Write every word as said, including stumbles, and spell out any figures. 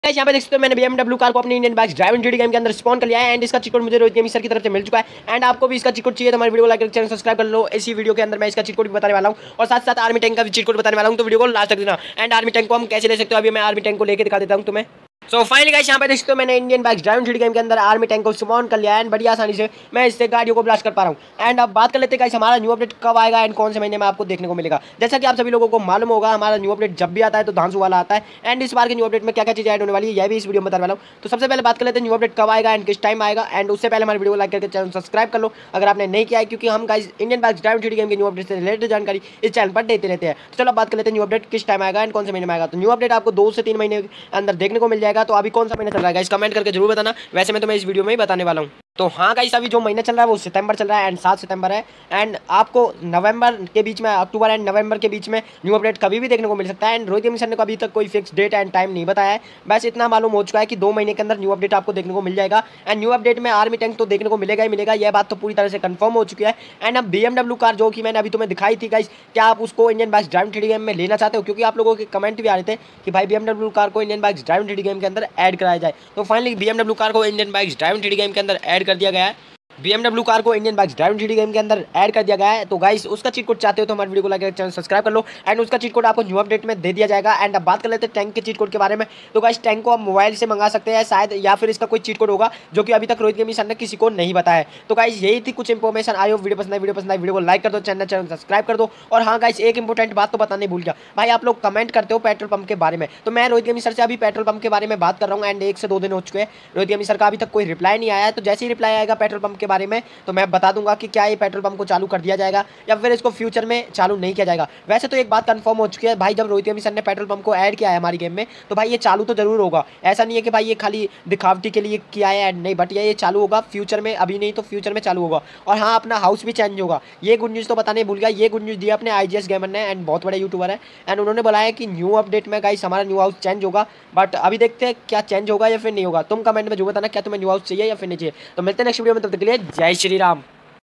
Guys यहाँ पे देख सकते हो मैंने बीएमडब्ल्यू कार को अपनी Indian bikes driving GD game के अंदर स्पॉन कर लिया है एंड इसका चीट कोड मुझे रोहित गेमिंग सर की तरफ से मिल चुका है। एंड आपको भी इसका चीट कोड चाहिए तो हमारे वीडियो को लाइक करके चैनल सब्सक्राइब कर लो। इसी वीडियो के अंदर मैं इसका चीट कोड भी बताने वाला हूँ और साथ साथ आर्मी टैंक का भी चीट कोड बताने वाला हूँ, तो वीडियो को लास्ट तक देना। एंड आर्मी टैंक को हम कैसे ले सकते हो अभी मैं आर्मी टैंक को लेकर दिखा देता हूँ तुम्हें। सो फाइनली गाइस यहाँ पे देख सकते हो मैंने Indian bikes driving GD game के अंदर आर्मी टैंक को स्पॉन कर लिया है एंड बड़ी आसानी से मैं इससे गाड़ियों को ब्लास्ट कर पा रहा हूँ। एंड अब बात कर लेते हैं गाइस हमारा न्यू अपडेट कब आएगा एंड कौन से महीने में आपको देखने को मिलेगा। जैसा कि आप सभी लोगों को मालूम होगा हमारा न्यू अपडेट जब भी आता है तो धांसू वाला आता है एंड इस बार के न्यू अपडेट में क्या क्या चीज़ें ऐड होने वाली है यह भी इस वीडियो में बताने वाला हूँ। तो सबसे पहले बात कर लेते हैं न्यू अपडेट कब आएगा एंड किस टाइम आएगा। एंड उससे पहले हमारे वीडियो को लाइक करके चैनल सब्सक्राइब कर लो अगर आपने नहीं किया है, क्योंकि हम guys Indian bikes driving GD game के न्यू अपडेट से रिलेटेड जानकारी इस चैनल पर देते रहते हैं। तो चलो बात कर लेते हैं न्यू अपडेट किस टाइम आएगा एंड कौन से महीने में आएगा। तो न्यू अपडेट आपको दो से तीन महीने के अंदर देखने को मिल जाएगा। तो अभी कौन सा महीना चल रहा है कमेंट करके जरूर बताना, वैसे मैं तुम्हें इस वीडियो में ही बताने वाला हूँ। तो हाँ गाइस अभी जो महीना चल रहा है वो सितंबर चल रहा है एंड सात सितंबर है एंड आपको नवंबर के बीच में अक्टूबर एंड नवंबर के बीच में न्यू अपडेट कभी भी देखने को मिल सकता है। एंड रोहित गेमिंग सर ने अभी तक कोई फिक्स डेट एंड टाइम नहीं बताया है, बस इतना मालूम हो चुका है कि दो महीने के अंदर न्यू अपडेट आपको देखने को मिल जाएगा। एंड न्यू अपडेट में आर्मी टैंक तो देखने को मिलेगा ही मिलेगा, यह बात तो पूरी तरह से कंफर्म हो चुकी है। एंड अब बीएमडब्ल्यू कार जो कि मैंने अभी तुम्हें दिखाई थी गाइस, क्या आप उसको Indian bikes driving GD game में लेना चाहते हो, क्योंकि आप लोगों के कमेंट भी आ रहे थे कि भाई बीएमडब्ल्यू कार को Indian bikes driving GD game के अंदर ऐड कराया जाए। तो फाइनली बीएमडब्ल्यू कार को Indian bikes driving GD game के अंदर ऐड कर दिया गया है। बीएमडब्ल्यू कार को Indian bikes driving GD game के अंदर ऐड कर दिया गया है। तो गाइस उसका चीट कोड चाहते हो तो हमारे वीडियो को लाइक करके चैनल सब्सक्राइब कर लो एंड उसका चीट कोड आपको न्यू अपडेट में दे दिया जाएगा। एंड अब बात कर लेते हैं टैंक के चीट कोड के बारे में। तो गाइस टैंक को आप मोबाइल से मंगा सकते हैं शायद, या फिर इसका कोई चीट कोड होगा जो कि अभी तक रोहित गेमिंग सर ने किसी को नहीं बताया है। तो गाइस यही थी कुछ इंफॉर्मेशन। आई होप वीडियो पसंद आई वीडियो पसंद आई वीडियो को लाइक कर दो, चैनल चैनल सब्सक्राइब कर दो। और हाँ गाइस एक इंपॉर्टेंट बात तो बताने भूल गया, भाई आप लोग कमेंट करते हो पेट्रोल पंप के बारे में, तो मैं रोहित गेमिंग सर से अभी पेट्रोल पंप के बारे में बात कर रहा हूँ एंड एक से दो दिन हो चुके हैं रोहित गेमिंग सर का अभी तक कोई रिप्लाई नहीं आया है। तो जैसे ही रिप्लाई आएगा पेट्रोल पंप के बारे में तो मैं बता दूंगा कि क्या ये पेट्रोल पंप को चालू कर दिया जाएगा या फिर इसको फ्यूचर में चालू नहीं किया जाएगा। वैसे तो एक बात कंफर्म हो चुकी है भाई, जब रोहित गेमिंग सर ने पेट्रोल पंप को ऐड किया है हमारी गेम में तो भाई ये चालू तो जरूर होगा। ऐसा नहीं है कि भाई ये खाली दिखावटी के लिए किया है ऐड नहीं, बट ये चालू होगा फ्यूचर में, अभी नहीं तो फ्यूचर में चालू होगा। और हाँ अपना हाउस भी चेंज होगा, ये गुड न्यूज़ तो बताने भूल गया। ये गुड न्यूज़ दिया अपने आईजीएस गेमर ने एंड बहुत बड़े यूट्यूबर है एंड उन्होंने बताया कि न्यू अपडेट में गाइस हमारा न्यू हाउस चेंज होगा। बट अभी देखते हैं क्या चेंज होगा या फिर नहीं होगा। तुम कमेंट में जो बताना क्या तुम्हें न्यू हाउस चाहिए या फिर नहीं चाहिए। तो मिलते हैं नेक्स्ट वीडियो में, तब तक के लिए जय श्री राम।